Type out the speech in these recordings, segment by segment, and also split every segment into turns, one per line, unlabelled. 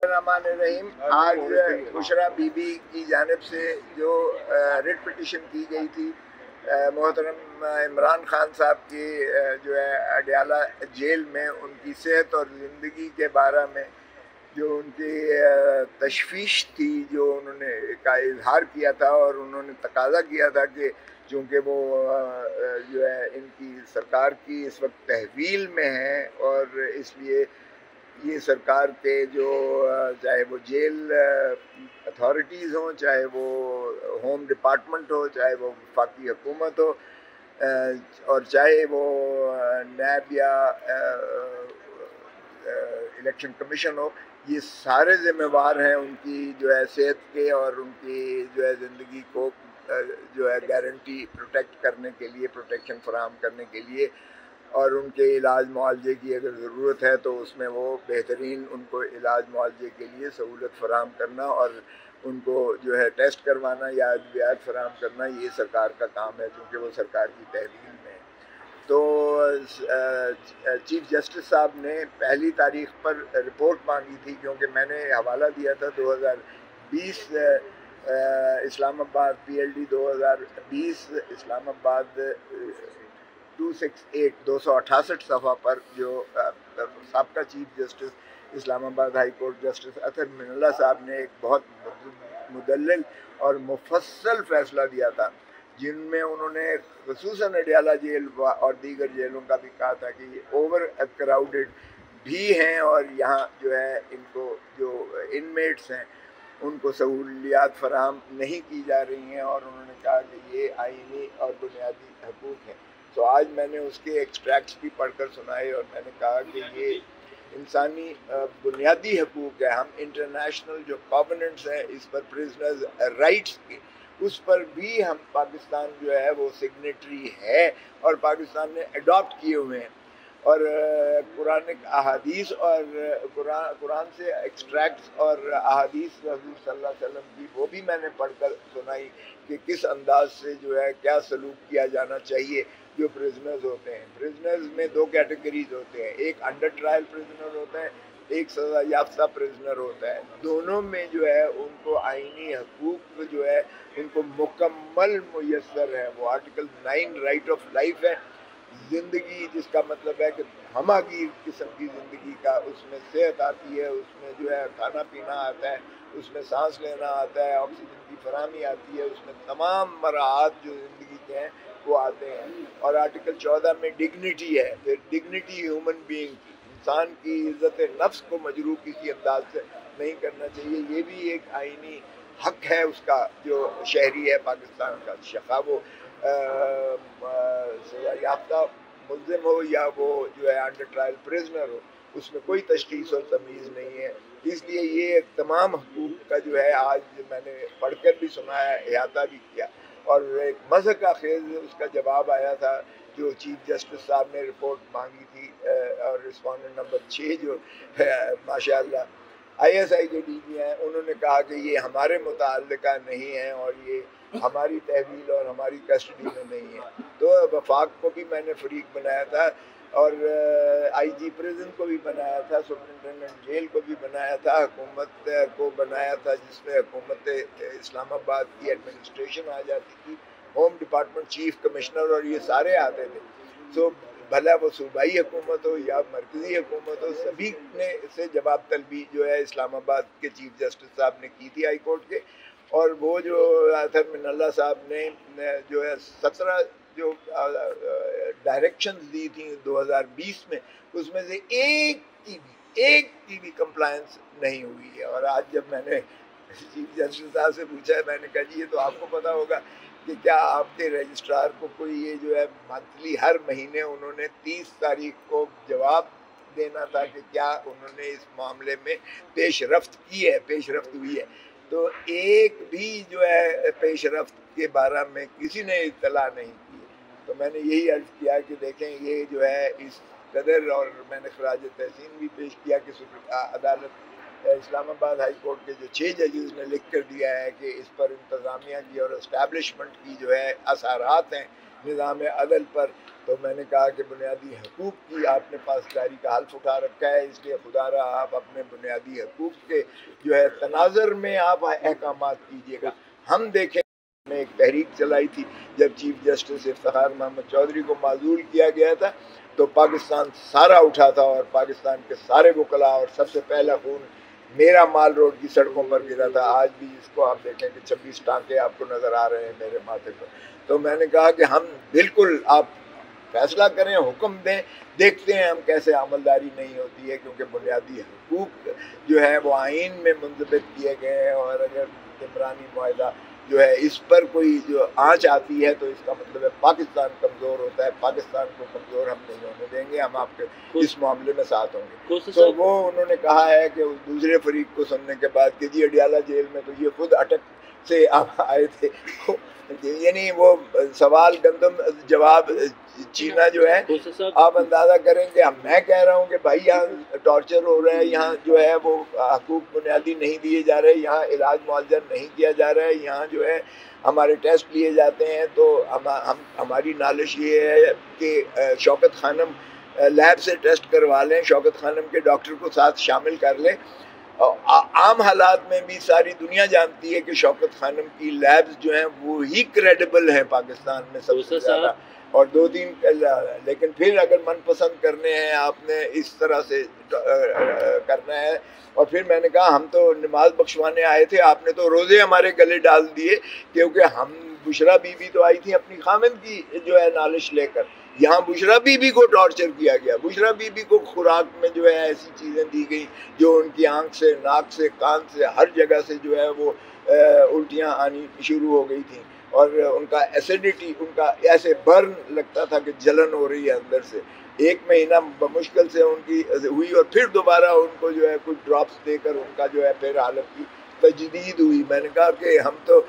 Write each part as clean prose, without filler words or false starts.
रहीम। आज बुशरा बीबी की जानिब से जो रिट पिटिशन की गई थी मोहतरम इमरान खान साहब की जो है अडयाला जेल में उनकी सेहत और ज़िंदगी के बारे में जो उनकी तशवीश थी, जो उन्होंने का इजहार किया था और उन्होंने तकाजा किया था कि चूँकि वो जो है इनकी सरकार की इस वक्त तहवील में है और इसलिए ये सरकार के जो चाहे वो जेल अथॉरिटीज़ हों, चाहे वो होम डिपार्टमेंट हो, चाहे वो वफाकी हुकूमत हो और चाहे वो नैब या इलेक्शन कमीशन हो, ये सारे ज़िम्मेवार हैं उनकी जो है सेहत के और उनकी जो है ज़िंदगी को जो है गारंटी प्रोटेक्ट करने के लिए, प्रोटेक्शन फराहम करने के लिए और उनके इलाज मुआवजे की अगर ज़रूरत है तो उसमें वो बेहतरीन उनको इलाज मुआवजे के लिए सहूलत फराहम करना और उनको जो है टेस्ट करवाना या अद्वियात फराहम करना, ये सरकार का काम है क्योंकि वो सरकार की तहवील में है। तो चीफ जस्टिस साहब ने पहली तारीख पर रिपोर्ट मांगी थी क्योंकि मैंने हवाला दिया था 2020 इस्लामाबाद PLD 2020 इस्लामाबाद 268 सफ़ा पर जो साबका chief justice Islamabad high court justice Athar Minallah साहब ने एक बहुत मुदल्लिल और मुफस्सल फ़ैसला दिया था, जिनमें उन्होंने ख़ुसूसन अडयाला जेल और दीगर जेलों का भी कहा था कि ये ओवर क्राउडेड भी हैं और यहाँ जो है इनको जो इनमेट्स हैं उनको सहूलियात फराहम नहीं की जा रही हैं और उन्होंने कहा कि ये आईनी और बुनियादी हकूक़ हैं। तो आज मैंने उसके एक्सट्रैक्ट्स भी पढ़कर सुनाए और मैंने कहा कि ये इंसानी बुनियादी हकूक़ है। हम इंटरनेशनल जो कॉवेनेंट्स हैं इस पर प्रिजनर्स राइट्स के, उस पर भी हम पाकिस्तान जो है वो सिग्नेटरी है और पाकिस्तान ने अडॉप्ट किए हुए हैं और कुरानिक अहादीस और कुरान से एक्सट्रैक्ट्स और अहादीस रसूल सल्लल्लाहु अलैहि वसल्लम की वो भी मैंने पढ़कर सुनाई कि किस अंदाज से जो है क्या सलूक किया जाना चाहिए जो प्रिजनर्स होते हैं। प्रिजनर्स में दो कैटेगरीज होते हैं, एक अंडर ट्रायल प्रिजनर होता है, एक सज़ा याफ्ता प्रिजनर होता है। दोनों में जो है उनको आईनी हकूक़ जो है उनको मुकम्मल मुयस्सर है। वो आर्टिकल 9 राइट ऑफ लाइफ है, ज़िंदगी जिसका मतलब है कि हमागीर किस्म की ज़िंदगी का, उसमें सेहत आती है, उसमें जो है खाना पीना आता है, उसमें सांस लेना आता है, ऑक्सीजन की फराहमी आती है, उसमें तमाम मराहत जो ज़िंदगी के हैं वो आते हैं। और आर्टिकल 14 में डिग्निटी है, फिर डिग्निटी ह्यूमन बीइंग की, इंसान की इज़्ज़त नफ्स को मजरूह किसी अंदाज से नहीं करना चाहिए, ये भी एक आईनी हक है उसका जो शहरी है पाकिस्तान का, शफ़ा वो सज़ा याफ्ता मुल्ज़िम हो या वो जो है अंडर ट्रायल प्रिजनर हो, उसमें कोई तशख़ीस और तमीज़ नहीं है। इसलिए ये तमाम हकूक़ का जो है आज मैंने पढ़कर भी सुनाया, अहाता भी किया और एक मज़हक़ का खेज़ उसका जवाब आया था जो चीफ जस्टिस साहब ने रिपोर्ट मांगी थी और रिस्पॉन्डेंट नंबर 6 जो माशाअल्लाह ISI के DG हैं, उन्होंने कहा कि ये हमारे मुताल्लिका नहीं है और ये हमारी तहवील और हमारी कस्टडी में नहीं है। तो वफाक को भी मैंने फरीक बनाया था और IG प्रिजन को भी बनाया था, सुपरिटेंडेंट जेल को भी बनाया था, हुकूमत को बनाया था जिसमें हुकूमत इस्लामाबाद की एडमिनिस्ट्रेशन आ जाती थी, होम डिपार्टमेंट चीफ कमिश्नर और ये सारे आते थे। तो भला वो सूबाई हुकूमत हो या मरकज़ी हुकूमत हो, सभी ने से जवाब तलबी जो है इस्लामाबाद के चीफ जस्टिस साहब ने की थी हाई कोर्ट के। और वो जो अतर मिनल्ला साहब ने जो है 17 जो डायरेक्शंस दी थी 2020 में, उसमें से एक की भी कंप्लायंस नहीं हुई है। और आज जब मैंने चीफ जस्टिस साहब से पूछा है, मैंने कहा जी ये तो आपको पता होगा कि क्या आपके रजिस्ट्रार को कोई ये जो है मंथली हर महीने उन्होंने 30 तारीख को जवाब देना था कि क्या उन्होंने इस मामले में पेशरफ्त की है, पेशरफ्त हुई है। तो एक भी जो है पेशरफ्त के बारे में किसी ने इत्तला नहीं की। तो मैंने यही अर्ज किया कि देखें ये जो है इस कदर, और मैंने खराज तहसीन भी पेश किया कि अदालत इस्लामाबाद हाई कोर्ट के जो 6 जजेस ने लिख कर दिया है कि इस पर इंतज़ामिया की और इस्टेब्लिशमेंट की जो है असरात हैं निज़ाम अदल पर। तो मैंने कहा कि बुनियादी हकूक़ की आपने पासदारी का हल्फ उठा रखा है, इसलिए खुदारा आप अपने बुनियादी हकूक़ के जो है तनाज़ुर में आप अहकामात कीजिएगा। हम देखें, ने एक तहरीक चलाई थी जब चीफ जस्टिस इफ्तिखार मोहम्मद चौधरी को माजूल किया गया था, तो पाकिस्तान सारा उठा था और पाकिस्तान के सारे वकला और सबसे पहला खून मेरा माल रोड की सड़कों पर गिरा था। आज भी इसको आप देखें कि 26 टाँके आपको नज़र आ रहे हैं मेरे माथे पर। तो मैंने कहा कि हम बिल्कुल, आप फैसला करें, हुक्म दें, देखते हैं हम कैसे अमलदारी नहीं होती है, क्योंकि बुनियादी हकूक़ जो है वो आइन में मुंज़बित किए गए हैं। और अगर इमरानी मुआहदा जो है इस पर कोई जो आँच आती है तो इसका मतलब है पाकिस्तान कमज़ोर होता है। पाकिस्तान को कमज़ोर हम नहीं होने देंगे, हम आपके इस मामले में साथ होंगे। तो वो उन्होंने कहा है कि उस दूसरे फरीक को सुनने के बाद कि जी अडियाला जेल में तो ये खुद अटक से आप आए थे, यानी वो सवाल गंदम जवाब चीना जो है, आप अंदाज़ा करेंगे। मैं कह रहा हूँ कि भाई यहाँ टॉर्चर हो रहा है, यहाँ जो है वो हकूक़ बुनियादी नहीं दिए जा रहे, यहाँ इलाज मुआवजा नहीं किया जा रहा है, यहाँ जो है हमारे टेस्ट लिए जाते हैं। तो हमारी नालिश ये है कि शौकत खानम लैब से टेस्ट करवा लें, शौकत खानम के डॉक्टर को साथ शामिल कर लें। आम हालात में भी सारी दुनिया जानती है कि शौकत खानम की लैब्स जो हैं वो ही क्रेडिबल हैं पाकिस्तान में सबसे ज़्यादा। और 2-3 लेकिन फिर अगर मनपसंद करने हैं आपने, इस तरह से करना है। और फिर मैंने कहा हम तो नमाज बख्शवाने आए थे, आपने तो रोज़े हमारे गले डाल दिए, क्योंकि हम बुशरा बीबी तो आई थी अपनी खामिद की जो है नालिश लेकर, यहाँ बुशरा बीबी को टॉर्चर किया गया। बुशरा बीबी को खुराक में जो है ऐसी चीज़ें दी गई जो उनकी आँख से, नाक से, कान से, हर जगह से जो है वो उल्टियाँ आनी शुरू हो गई थी। और उनका एसिडिटी, उनका ऐसे बर्न लगता था कि जलन हो रही है अंदर से। 1 महीना मुश्किल से उनकी हुई और फिर दोबारा उनको जो है कुछ ड्रॉप्स देकर उनका जो है फिर हालत की तजदीद हुई। मैंने कहा कि हम तो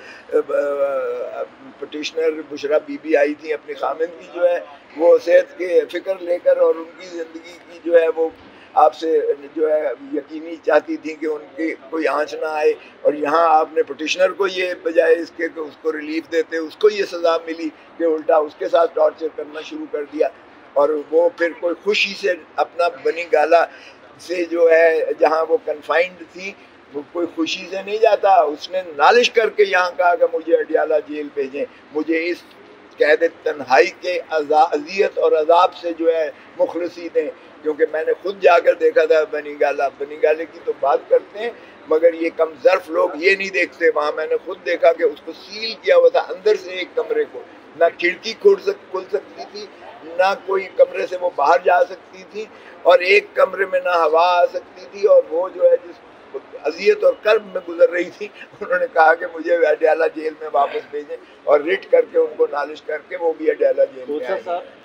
पटिशनर बुशरा बीबी आई थी अपनी खामिद की जो है वो सेहत के फ़िक्र लेकर, और उनकी ज़िंदगी की जो है वो आपसे जो है यकीनी चाहती थी कि उनकी कोई आँच ना आए। और यहाँ आपने पटिशनर को ये बजाय इसके कि उसको रिलीफ देते उसको ये सज़ा मिली कि उल्टा उसके साथ टॉर्चर करना शुरू कर दिया। और वो फिर कोई खुशी से अपना बनी गाला से जो है जहाँ वो कन्फाइंड थी, वो कोई खुशी से नहीं जाता, उसने नालिश करके यहाँ कहा कि मुझे अडियाला जेल भेजें, मुझे इस कैद तन्हाई के अज़ियत और अजाब से जो है मुखलसी दें। क्योंकि मैंने खुद जाकर देखा था बनी गाले की तो बात करते हैं, मगर ये कम ज़र्फ लोग ये नहीं देखते। वहाँ मैंने खुद देखा कि उसको सील किया हुआ था अंदर से, एक कमरे को ना खिड़की खुल सकती थी, ना कोई कमरे से वो बाहर जा सकती थी, और एक कमरे में ना हवा आ सकती थी। और वो जो है जिस अजियत और कर्ब में गुजर रही थी, उन्होंने कहा कि मुझे अडियाला जेल में वापस भेजें, और रिट करके उनको नालिश करके वो भी अडियाला जेल में आए।